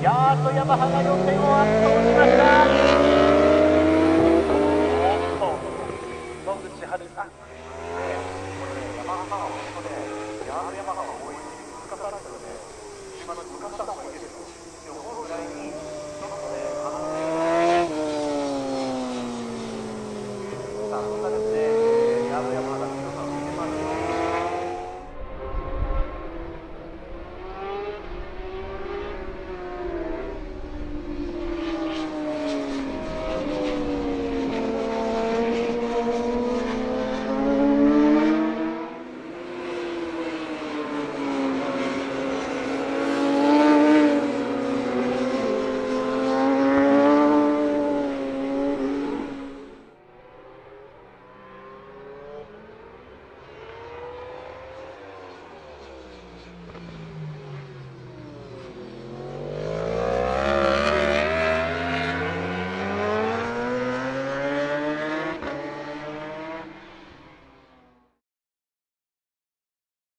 やーっとヤマハが予選を圧倒しました。おっと野口春さん、これね、ヤマハが本当ね、ヤマハが多い、難しかったので、昔から多いですよって思うぐらいに